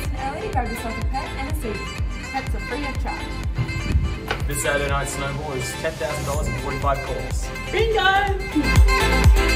in early to grab yourself a pet and a seat. Pets are free of charge. This Saturday night Snowball is $10,000 and 45 calls. Bingo!